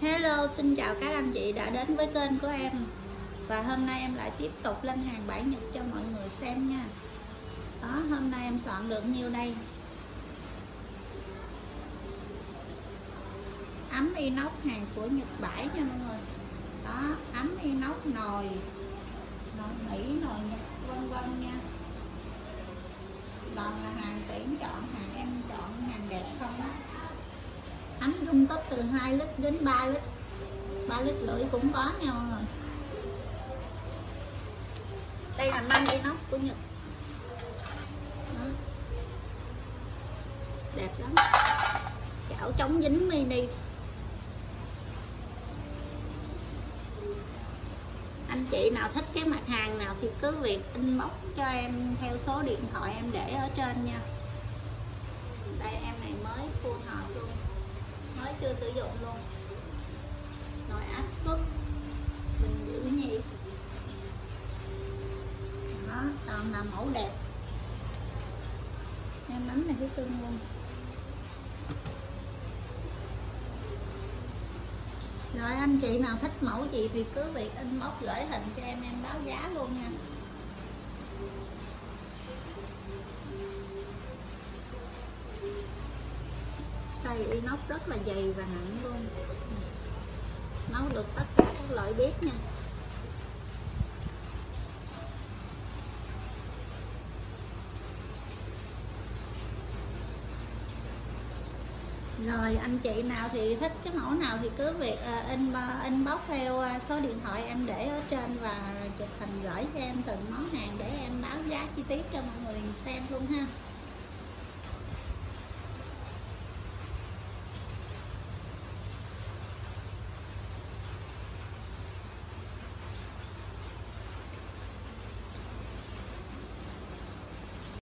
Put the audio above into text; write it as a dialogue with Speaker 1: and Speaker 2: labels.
Speaker 1: Hello, xin chào các anh chị đã đến với kênh của em. Và hôm nay em lại tiếp tục lên hàng vải Nhật cho mọi người xem nha. Đó, hôm nay em soạn được nhiêu đây. Ấm inox hàng của Nhật Bãi nha mọi người. Đó, ấm inox nồi Mỹ, nồi Nhật vân vân nha. Toàn là hàng tuyển chọn, hàng em chọn hàng đẹp không á. Ấm dung tích từ 2 lít đến 3 lít, 3 lít rưỡi cũng có nha mọi người. Đây là măng inox của Nhật. Đó. Đẹp lắm. Chảo chống dính mini. Anh chị nào thích cái mặt hàng nào thì cứ việc inbox cho em theo số điện thoại em để ở trên nha. Đây em này mới full hộp luôn, mới chưa sử dụng luôn. Nồi áp suất bình giữ nhiệt. Đó, toàn là mẫu đẹp. Em bấm này cái cưng luôn. Rồi anh chị nào thích mẫu gì thì cứ việc inbox gửi hình cho em báo giá luôn nha. Xay inox rất là dày và nặng luôn. Nấu được tất cả các loại bếp nha. Rồi anh chị nào thì thích cái mẫu nào thì cứ việc inbox theo số điện thoại em để ở trên và chụp hình gửi cho em từng món hàng để em báo giá chi tiết cho mọi người xem luôn ha.